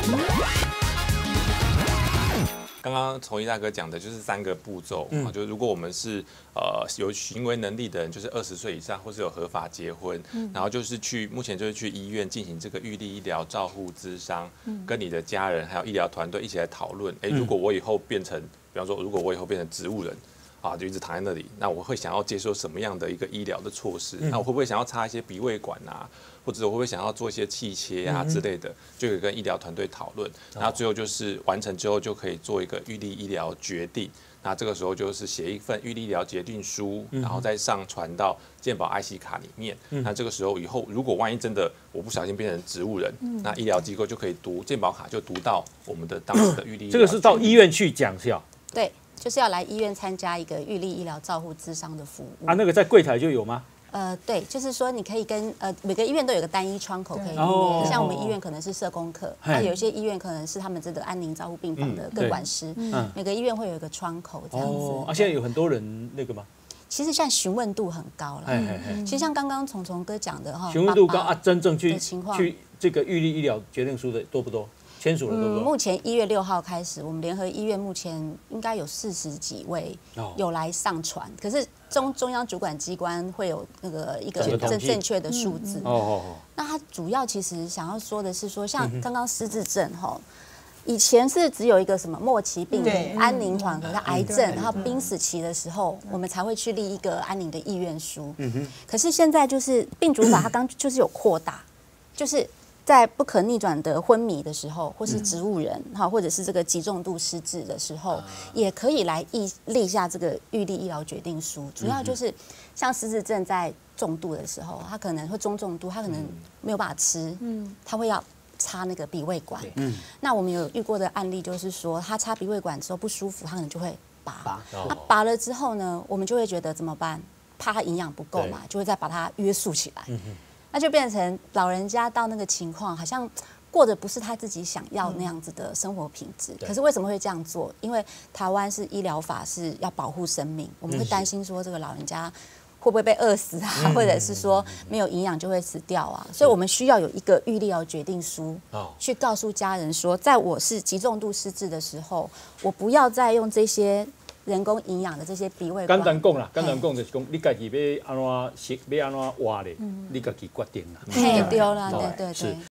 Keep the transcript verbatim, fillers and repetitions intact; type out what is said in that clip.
刚刚崇义大哥讲的就是三个步骤，嗯，就是如果我们是呃有行为能力的人，就是二十岁以上，或是有合法结婚，嗯，然后就是去目前就是去医院进行这个预立医疗照护咨商，嗯，跟你的家人还有医疗团队一起来讨论，哎，如果我以后变成，比方说如果我以后变成植物人。啊，就一直躺在那里。那我会想要接受什么样的一个医疗的措施？那我会不会想要插一些鼻胃管啊，或者我会不会想要做一些气切啊之类的？就可以跟医疗团队讨论。然后最后就是完成之后就可以做一个预立医疗决定。那这个时候就是写一份预立医疗决定书，然后再上传到健保 I C 卡里面。那这个时候以后如果万一真的我不小心变成植物人，那医疗机构就可以读健保卡，就读到我们的当时的预立。 这个是到医院去讲是吧？ 对。就是要来医院参加一个预立医疗照护咨商的服务啊，那个在柜台就有吗？ 呃，对，就是说你可以跟呃每个医院都有个单一窗口可以预约， 哦、 像我们医院可能是社工科，那有一些医院可能是他们这个安宁照护病房的个管师，嗯、每个医院会有一个窗口这样子。 哦、啊，现在有很多人那个吗？ 其实现在询问度很高了，嗯、其实像刚刚虫虫哥讲的哈， 询问度高啊，真正去情况去这个预立医疗决定书的多不多？签署了多不多？ 嗯，目前一月六号开始，我们联合医院目前应该有四十几位有来上传，可是中中央主管机关会有那个一个正正确的数字。哦哦哦。那它主要其实想要说的是说，像刚刚失智症哈，以前是只有一个什么末期病人、安宁缓和的癌症，然后濒死期的时候，我们才会去立一个安宁的意愿书。嗯哼。可是现在就是病主法，它刚就是有扩大，就是。在不可逆转的昏迷的时候，或是植物人哈，或者是这个极重度失智的时候，也可以来立立下这个预立医疗决定书。主要就是像失智症在重度的时候，他可能会中重度，他可能没有办法吃，嗯，他会要插那个鼻胃管。嗯，那我们有遇过的案例就是说，他插鼻胃管之后不舒服，他可能就会拔。那拔了之后呢，我们就会觉得怎么办？怕他营养不够嘛，就会再把它约束起来。那就变成老人家到那个情况，好像过的不是他自己想要那样子的生活品质。可是为什么会这样做？因为台湾是医疗法是要保护生命，我们会担心说这个老人家会不会被饿死啊，或者是说没有营养就会死掉啊。所以我们需要有一个预立医疗决定书，去告诉家人说，在我是极重度失智的时候，我不要再用这些。人工营养的这些鼻胃管， 简单讲啦，简单讲就是讲，你家己要安怎食，要安怎活咧，你家己决定啦。 嘿，对啦，对对对。